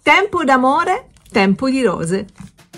Tempo d'amore, tempo di rose.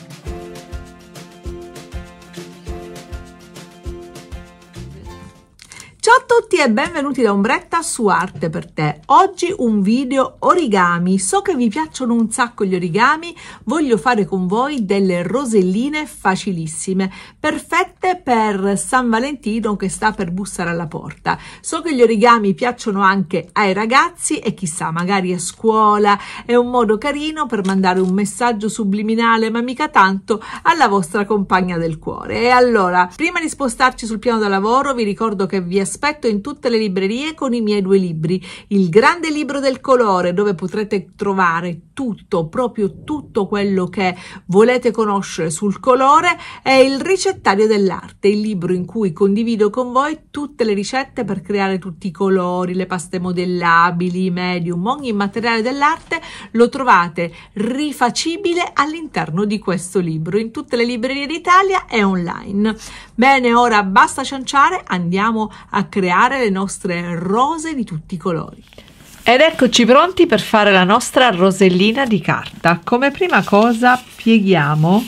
Ciao a tutti e benvenuti da Ombretta su Arte per te. Oggi un video origami. So che vi piacciono un sacco gli origami, voglio fare con voi delle roselline facilissime, perfette per San Valentino che sta per bussare alla porta. So che gli origami piacciono anche ai ragazzi e chissà, magari a scuola è un modo carino per mandare un messaggio subliminale, ma mica tanto, alla vostra compagna del cuore. E allora, prima di spostarci sul piano da lavoro, vi ricordo che vi aspetto in tutte le librerie con i miei due libri: il grande libro del colore, dove potrete trovare tutto, proprio tutto quello che volete conoscere sul colore, e il ricettario dell'arte, il libro in cui condivido con voi tutte le ricette per creare tutti i colori, le paste modellabili, i medium, ogni materiale dell'arte lo trovate rifacibile all'interno di questo libro in tutte le librerie d'Italia e online. Bene, ora basta cianciare, andiamo a creare le nostre rose di tutti i colori. Ed eccoci pronti per fare la nostra rosellina di carta. Come prima cosa pieghiamo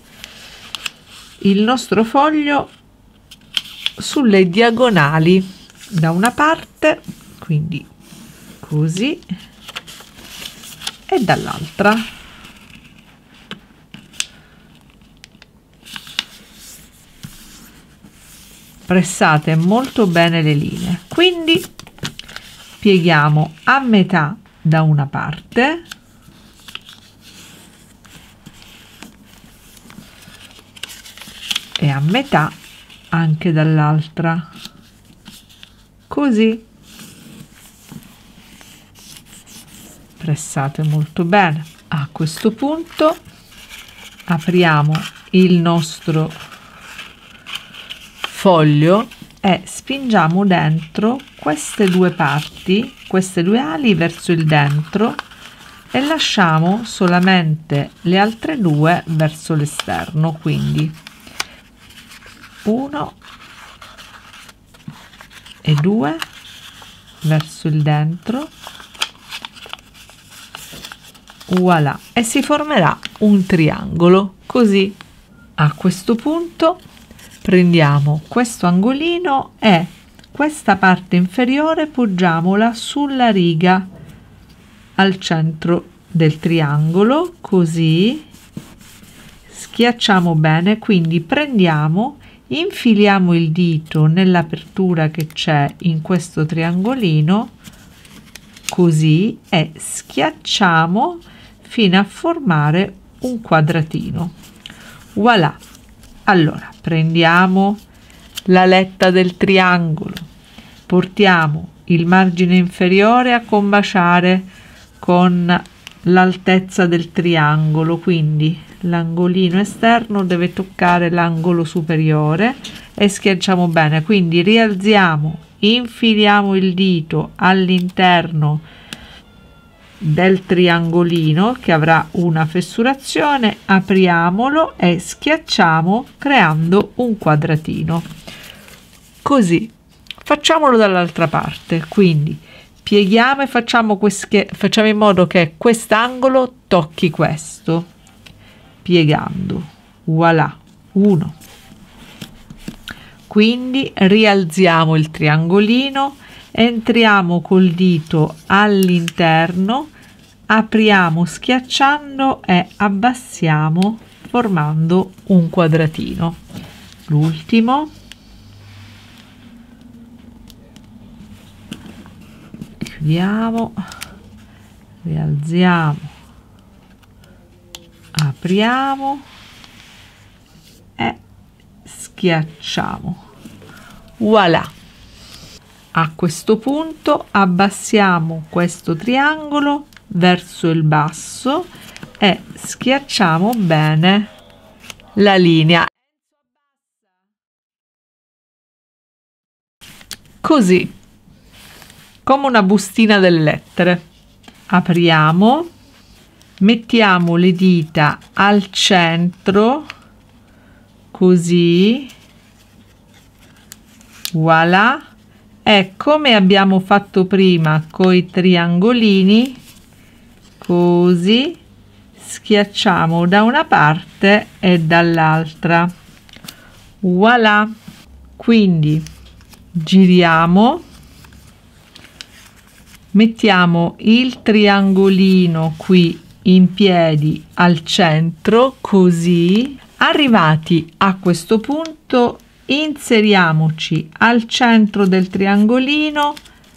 il nostro foglio sulle diagonali da una parte, quindi così, e dall'altra. Pressate molto bene le linee, quindi pieghiamo a metà da una parte e a metà anche dall'altra, così. Pressate molto bene. A questo punto apriamo il nostro foglio e spingiamo dentro queste due parti, queste due ali verso il dentro, e lasciamo solamente le altre due verso l'esterno, quindi 1 e 2 verso il dentro, voilà, e si formerà un triangolo così. A questo punto prendiamo questo angolino e questa parte inferiore poggiamola sulla riga al centro del triangolo, così. Schiacciamo bene, quindi prendiamo, infiliamo il dito nell'apertura che c'è in questo triangolino, così, e schiacciamo fino a formare un quadratino. Voilà. Allora prendiamo l'aletta del triangolo, portiamo il margine inferiore a combaciare con l'altezza del triangolo, quindi l'angolino esterno deve toccare l'angolo superiore, e schiacciamo bene, quindi rialziamo, infiliamo il dito all'interno del triangolino che avrà una fessurazione, apriamolo e schiacciamo creando un quadratino, così. Facciamolo dall'altra parte, quindi pieghiamo e facciamo in modo che quest'angolo tocchi questo, piegando, voilà, 1. Quindi rialziamo il triangolino, entriamo col dito all'interno, apriamo schiacciando e abbassiamo formando un quadratino. L'ultimo, chiudiamo, rialziamo, apriamo e schiacciamo, voilà. A questo punto abbassiamo questo triangolo verso il basso e schiacciamo bene la linea, così, come una bustina delle lettere. Apriamo, mettiamo le dita al centro, così, voilà. E come abbiamo fatto prima con i triangolini, così, schiacciamo da una parte e dall'altra. Voilà, quindi giriamo, mettiamo il triangolino qui in piedi al centro, così. Arrivati a questo punto inseriamoci al centro del triangolino,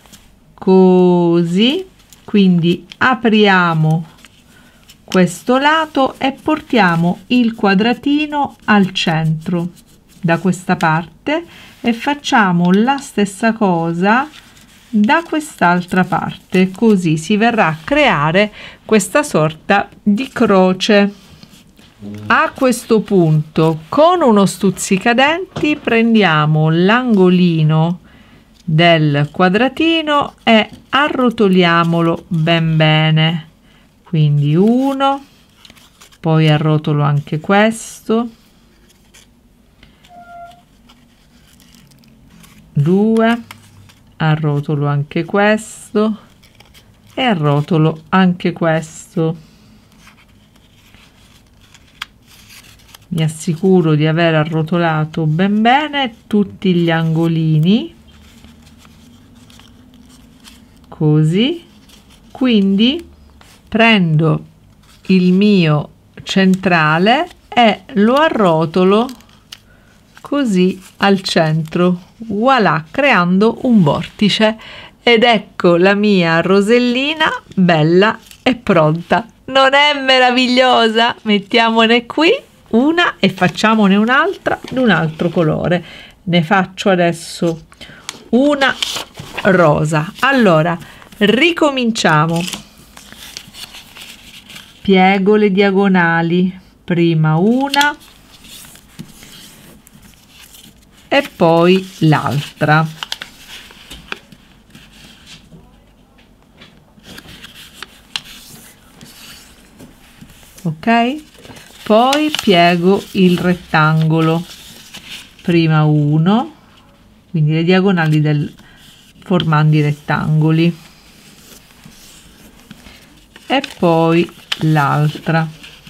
così, quindi apriamo questo lato e portiamo il quadratino al centro da questa parte e facciamo la stessa cosa da quest'altra parte, così si verrà a creare questa sorta di croce. A questo punto con uno stuzzicadenti prendiamo l'angolino del quadratino e arrotoliamolo ben bene, quindi uno, poi arrotolo anche questo, 2, arrotolo anche questo e arrotolo anche questo. Mi assicuro di aver arrotolato ben bene tutti gli angolini, così. Quindi prendo il mio centrale e lo arrotolo così al centro, voilà, creando un vortice, ed ecco la mia rosellina bella e pronta. Non è meravigliosa? Mettiamone qui una e facciamone un'altra di un altro colore. Ne faccio adesso una rosa. Allora ricominciamo, piego le diagonali, prima una e poi l'altra. Ok, poi piego il rettangolo, prima uno, quindi le diagonali formando i rettangoli, e poi l'altra.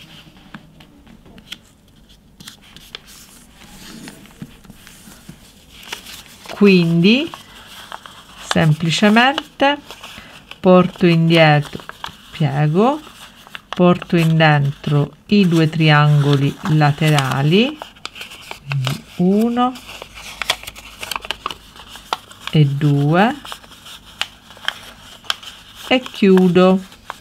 Quindi semplicemente porto indietro, piego, porto in dentro i due triangoli laterali, quindi 1 e 2, e chiudo.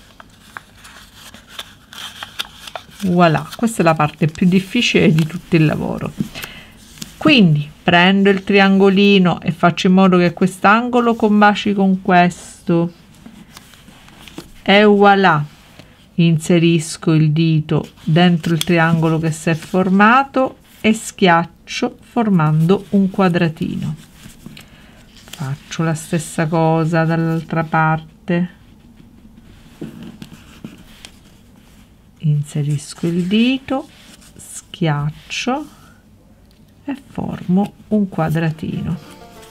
Voilà, questa è la parte più difficile di tutto il lavoro. Quindi prendo il triangolino e faccio in modo che quest'angolo combaci con questo, e voilà, inserisco il dito dentro il triangolo che si è formato e schiaccio formando un quadratino. Faccio la stessa cosa dall'altra parte, inserisco il dito, schiaccio e formo un quadratino.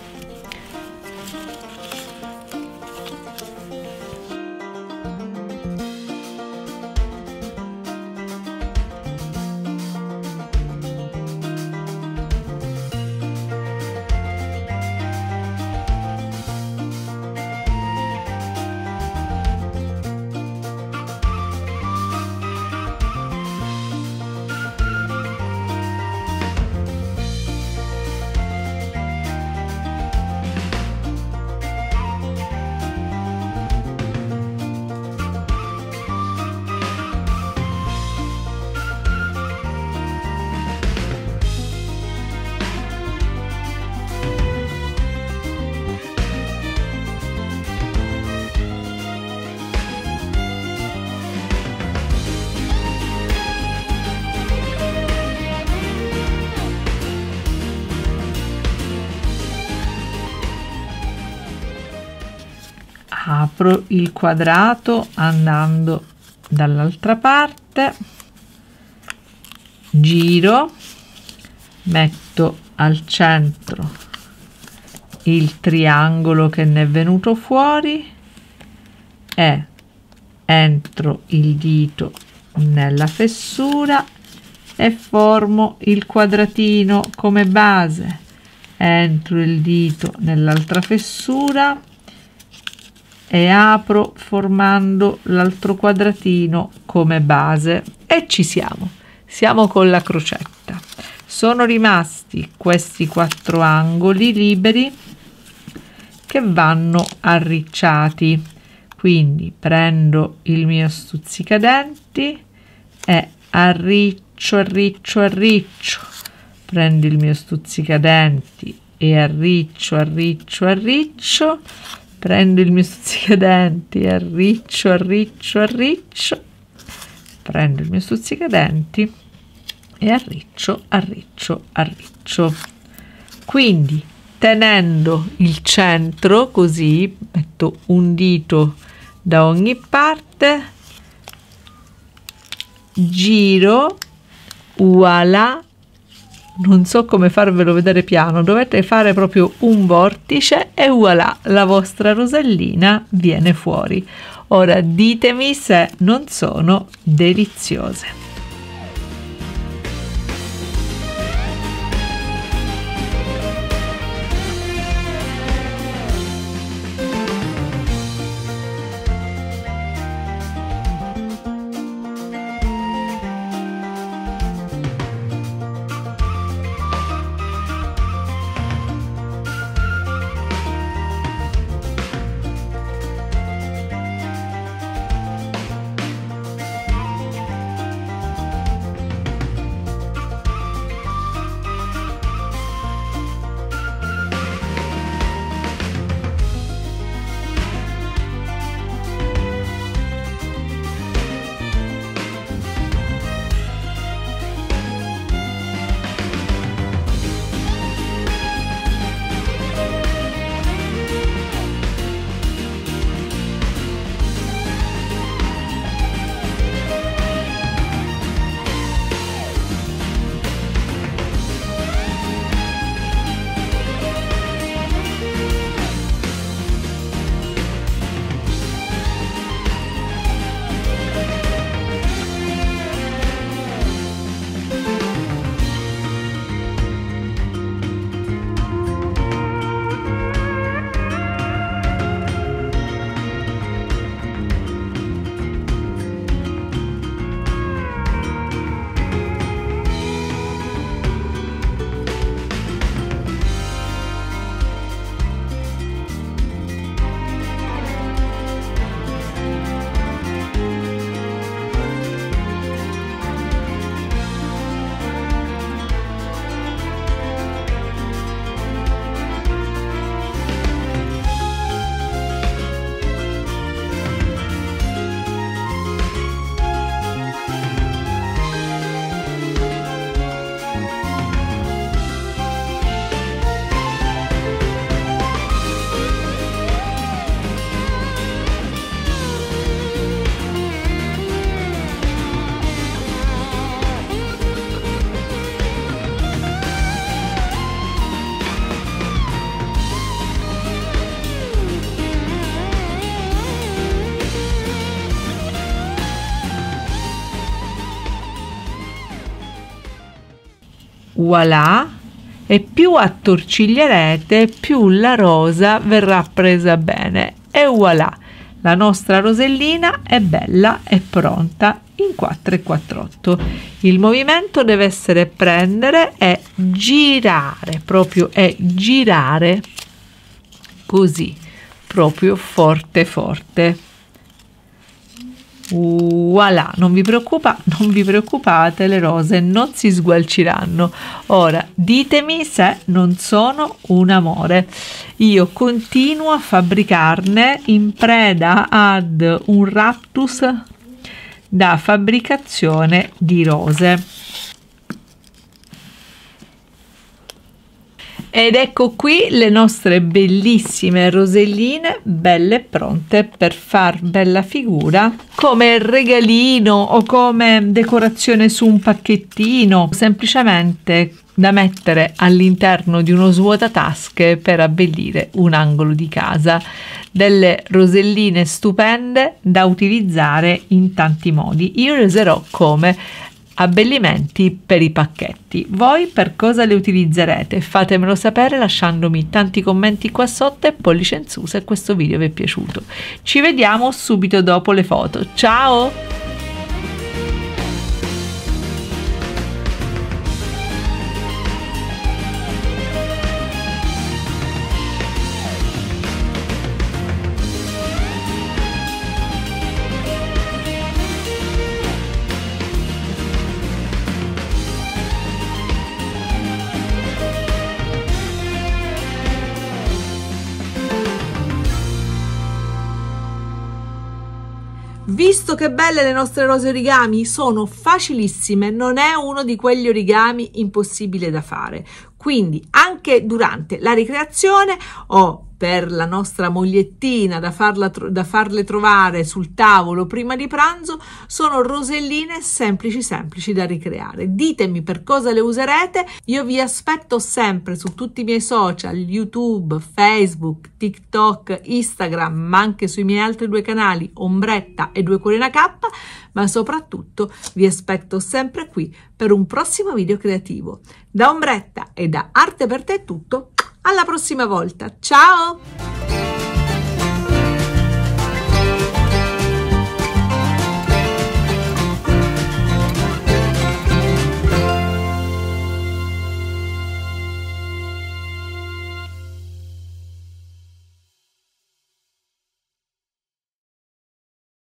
Apro il quadrato andando dall'altra parte, giro, metto al centro il triangolo che ne è venuto fuori e entro il dito nella fessura e formo il quadratino come base, entro il dito nell'altra fessura e apro formando l'altro quadratino come base e ci siamo con la crocetta. Sono rimasti questi 4 angoli liberi che vanno arricciati, quindi prendo il mio stuzzicadenti e arriccio, prendo il mio stuzzicadenti e arriccio, prendo il mio stuzzicadenti e arriccio, prendo il mio stuzzicadenti e arriccio. Quindi tenendo il centro, così metto un dito da ogni parte, giro, voilà. Non so come farvelo vedere piano, dovete fare proprio un vortice e voilà, la vostra rosellina viene fuori. Ora ditemi se non sono deliziose. Voilà, e più attorciglierete più la rosa verrà presa bene e voilà, la nostra rosellina è bella e pronta in 4 e 4/8. Il movimento deve essere prendere e girare, proprio e girare così, proprio forte forte. Voilà, non vi preoccupate, le rose non si sgualciranno. Ora ditemi se non sono un amore. Io continuo a fabbricarne in preda ad un raptus da fabbricazione di rose. Ed ecco qui le nostre bellissime roselline, belle e pronte per far bella figura come regalino o come decorazione su un pacchettino. Semplicemente da mettere all'interno di uno svuotatasche per abbellire un angolo di casa. Delle roselline stupende da utilizzare in tanti modi. Io le userò come abbellimenti per i pacchetti. Voi per cosa le utilizzerete? Fatemelo sapere lasciandomi tanti commenti qua sotto e pollice in su se questo video vi è piaciuto. Ci vediamo subito dopo le foto. Ciao! Visto che belle le nostre rose origami, sono facilissime, non è uno di quegli origami impossibile da fare. Quindi anche durante la ricreazione o per la nostra mogliettina da farle trovare sul tavolo prima di pranzo, sono roselline semplici da ricreare. Ditemi per cosa le userete, io vi aspetto sempre su tutti i miei social, YouTube, Facebook, TikTok, Instagram, ma anche sui miei altri due canali, Ombretta e Due Cuori Una K, ma soprattutto vi aspetto sempre qui per un prossimo video creativo. Da Ombretta e da Arte per Te è tutto, alla prossima volta, ciao!